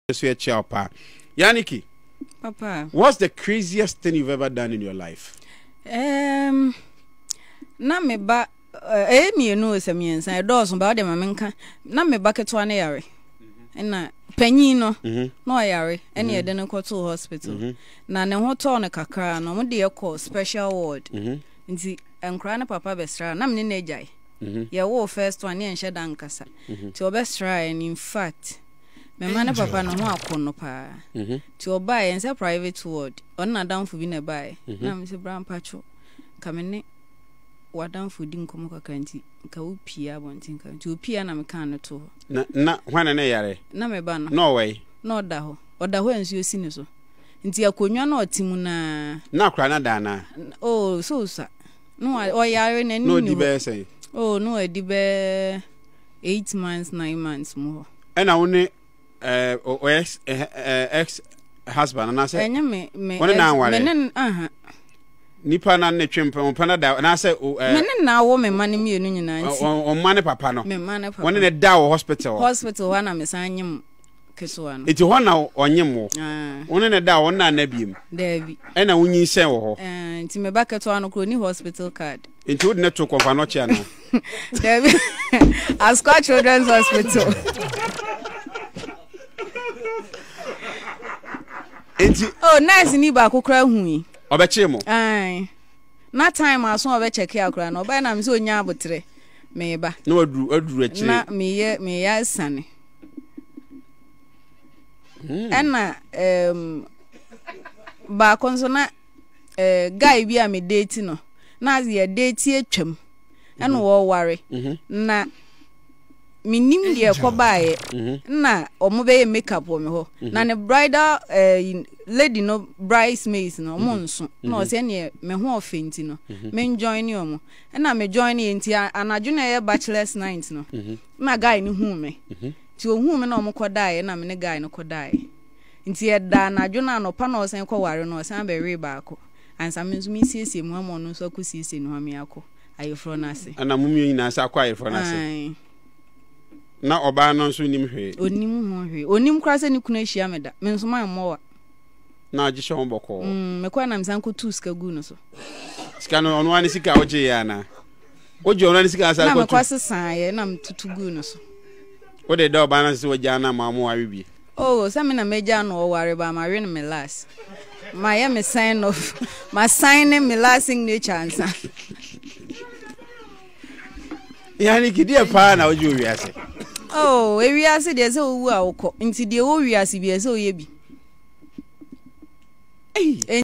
Yaniki, Papa, what's the craziest thing you've ever done in your life? Na me ba me no se me nsan doors ba de mamenka na me ba keto na yare na panyin no no yare ene ye de ne to hospital na ne ho to ne kakra no mo de ye call special ward nti enkra na papa bestra na me ne jai ye wo first one ye nhye dan kasa ti obestra and in fact me man papa no ho akono pa ti oba ye nse private ward on na down fu bi na bai na me se bran pacho kamene wadan fu din komo kakanti ka upia bontin ka ti upia na me kan no to na hwana na yare na me ba no no way no da ho oda ho ensu osi ne so nti akonwa na otimu na kra na da na oh so sa no o yare na ni no di be say oh no e di be 8 months 9 months mo ena woni ex husband na say enya me woni na anware me aha nipa na ne twempa mpa na da na say me na wo me mane mienu nyina nti o mane papa no me mane papa woni ne da wo hospital wa na me sanyem keso no eti ho na onyem wo woni ne da wo na na biem davi ena wonyi sen wo ho nti me ba keto no kro ni hospital card enti wodi ne to konfa no chia na davi Ascot Children's Hospital enti oh nice ni ba kokra hu obeche mo na time aso obe check akra na oba na me so onya abotre me ba na aduru achi na me ya sane ena ba konso na guy bi a me date no na ze date atwam ena wo ware na minim de ekobaaye na omo be makeup wo me ho na ne bridal lady no bridesmaid no mo nso na o se ne me ho ofenti no me join omo na me join enti anadwo na ye bachelor's night no na guy ni hu me ti o hu me na omo kodaaye na me ne guy no kodaaye nti e da anadwo na no pa na o sen ko ware no o sen be we baako ansa me nso mi siesie mu amo no so akosiesie no ha me akọ ayefro na ase ana mumyo nyina asa akọ ayefro na ase na oba no nso nim hwe onim ho hwe onim kra se ni kuna hia meda me nso man mowa na agi hwe mboko me kwa na msan ko tu ska gu no so ska no ono ani sika oje ya na oje ono ani sika asa ko tu na me kwa sesan ye na mtutu gu no so o de oba na se oja na ma mo awe bi oh sa me na meja no ware ba ma we no me last ma ye me sign off ma sign me last signature ansa yani kidie pa na oje owi ase oh ewi ase de se owu a okọ nti de owi ase bi ese oye bi